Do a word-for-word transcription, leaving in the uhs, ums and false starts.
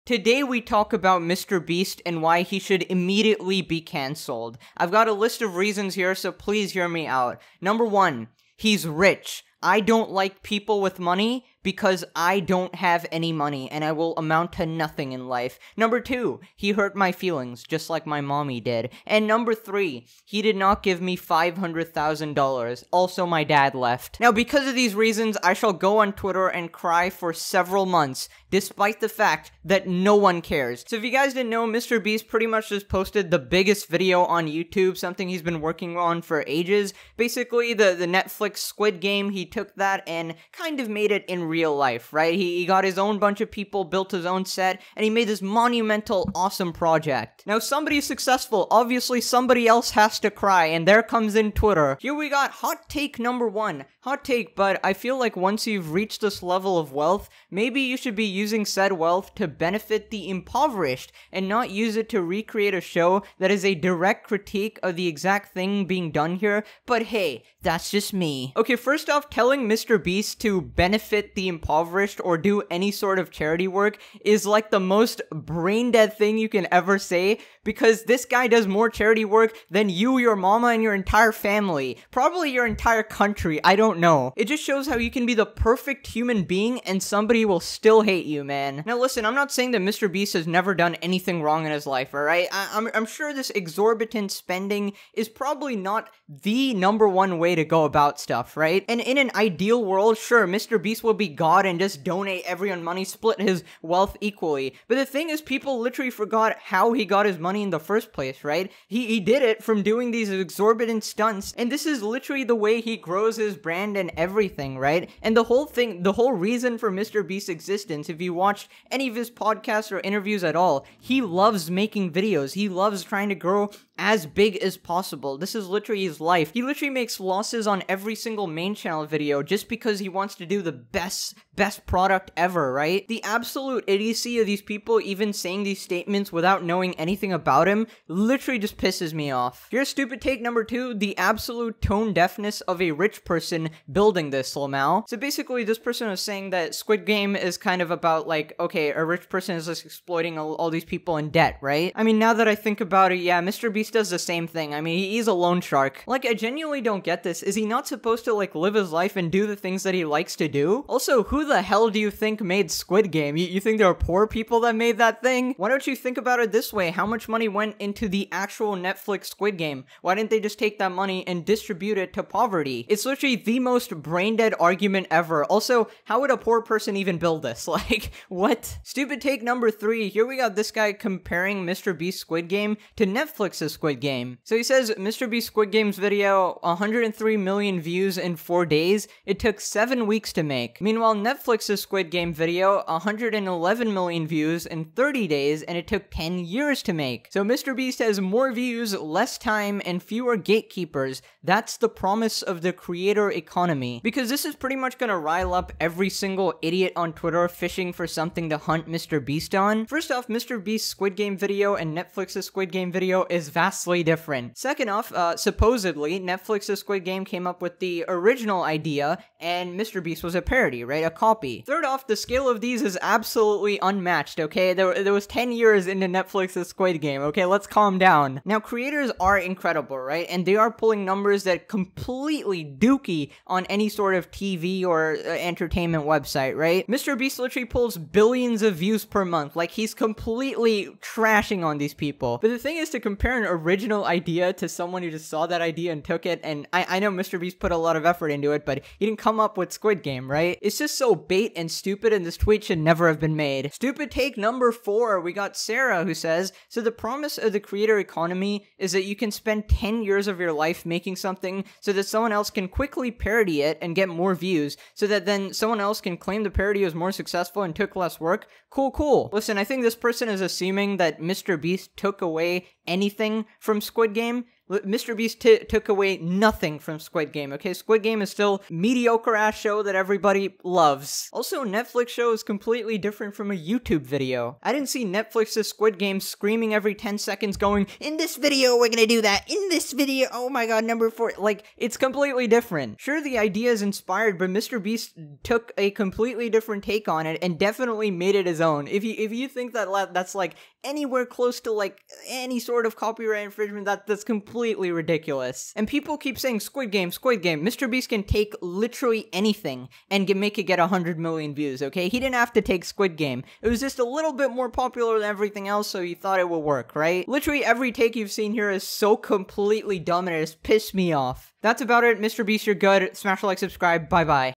Today we talk about Mister Beast and why he should immediately be cancelled. I've got a list of reasons here, so please hear me out. Number one, he's rich. I don't like people with money because I don't have any money and I will amount to nothing in life. Number two, he hurt my feelings just like my mommy did. And number three, he did not give me five hundred thousand dollars. Also, my dad left. Now, because of these reasons, I shall go on Twitter and cry for several months, despite the fact that no one cares. So if you guys didn't know, Mister Beast pretty much just posted the biggest video on YouTube, something he's been working on for ages. Basically, the, the Netflix Squid Game, he took that and kind of made it in real life, right? He, he got his own bunch of people, built his own set, and he made this monumental, awesome project. Now, somebody's successful. Obviously, somebody else has to cry, and there comes in Twitter. Here we got hot take number one. Hot take, but I feel like once you've reached this level of wealth, maybe you should be using said wealth to benefit the impoverished, and not use it to recreate a show that is a direct critique of the exact thing being done here, but hey, that's just me. Okay, first off, telling Mister Beast to benefit the impoverished or do any sort of charity work is like the most brain-dead thing you can ever say, because this guy does more charity work than you, your mama, and your entire family. Probably your entire country, I don't know. It just shows how you can be the perfect human being and somebody will still hate you, man. Now listen, I'm not saying that Mister Beast has never done anything wrong in his life, alright? I'm, I'm sure this exorbitant spending is probably not the number one way to go about stuff, right? And in an ideal world, sure, Mister Beast will be God and just donate everyone money, split his wealth equally. But the thing is, people literally forgot how he got his money in the first place, right? He, he did it from doing these exorbitant stunts, and this is literally the way he grows his brand and everything, right? And the whole thing, the whole reason for Mister Beast's existence, if you watched any of his podcasts or interviews at all, he loves making videos. He loves trying to grow as big as possible. This is literally his life. He literally makes losses on every single main channel video just because he wants to do the best, best product ever, right? The absolute idiocy of these people even saying these statements without knowing anything about him literally just pisses me off. Here's stupid take number two, the absolute tone deafness of a rich person building this, Lamau. So basically, this person was saying that Squid Game is kind of about like, okay, a rich person is just exploiting all, all these people in debt, right? I mean, now that I think about it, yeah, Mister Beast does the same thing. I mean, he's a loan shark. Like, I genuinely don't get this. Is he not supposed to, like, live his life and do the things that he likes to do? Also, who the hell do you think made Squid Game? You, you think there are poor people that made that thing? Why don't you think about it this way? How much money went into the actual Netflix Squid Game? Why didn't they just take that money and distribute it to poverty? It's literally the most brain-dead argument ever. Also, how would a poor person even build this? Like, what? Stupid take number three. Here we got this guy comparing Mister Beast's Squid Game to Netflix's Squid Game. So he says Mister Beast Squid Game's video, one hundred three million views in four days. It took seven weeks to make. Meanwhile, Netflix's Squid Game video, one hundred eleven million views in thirty days, and it took ten years to make. So Mister Beast has more views, less time, and fewer gatekeepers. That's the promise of the creator economy. Because this is pretty much gonna rile up every single idiot on Twitter fishing for something to hunt Mister Beast on. First off, Mister Beast's Squid Game video and Netflix's Squid Game video is vastly different. Second off, uh, supposedly, Netflix's Squid Game came up with the original idea, and Mister Beast was a parody, right? A copy. Third off, the scale of these is absolutely unmatched, okay? There, there was ten years into Netflix's Squid Game, okay? Let's calm down. Now, creators are incredible, right? And they are pulling numbers that completely dookie on any sort of T V or uh, entertainment website, right? Mister Beast literally pulls billions of views per month. Like, he's completely trashing on these people. But the thing is, to compare an original idea to someone who just saw that idea and took it, and I, I know Mister Beast put a lot of effort into it, but he didn't come up with Squid Game, right? It's just so bait and stupid, and this tweet should never have been made. Stupid take number four, we got Sarah who says, so the promise of the creator economy is that you can spend ten years of your life making something so that someone else can quickly parody it and get more views, so that then someone else can claim the parody was more successful and took less work. Cool, cool. Listen, I think this person is assuming that Mister Beast took away anything from Squid Game. Mister Beast t- took away nothing from Squid Game, okay? Squid Game is still mediocre-ass show that everybody loves. Also, Netflix show is completely different from a YouTube video. I didn't see Netflix's Squid Game screaming every ten seconds going, in this video, we're gonna do that. In this video, oh my god, number four. Like, it's completely different. Sure, the idea is inspired, but Mister Beast took a completely different take on it and definitely made it his own. If you if you think that that's like anywhere close to like any sort of copyright infringement, that that's completely ridiculous. And people keep saying Squid Game, Squid Game. Mister Beast can take literally anything and get, make it get one hundred million views, okay? He didn't have to take Squid Game. It was just a little bit more popular than everything else, so you thought it would work, right? Literally every take you've seen here is so completely dumb and it has pissed me off. That's about it. Mister Beast, you're good. Smash a like, subscribe. Bye-bye.